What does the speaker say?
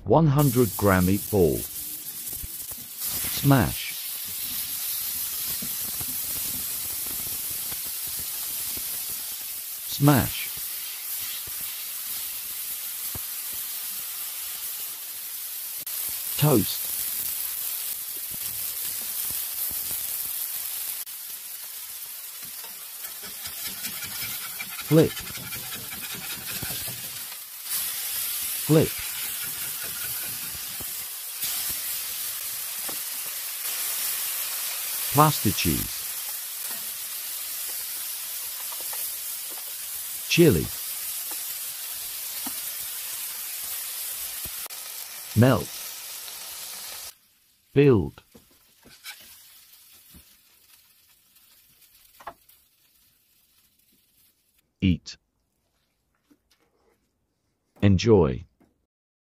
100-gram meatball. Smash. Smash. Toast. Flip. Flip. Plaster cheese. Chili. Melt. Build. Eat. Enjoy.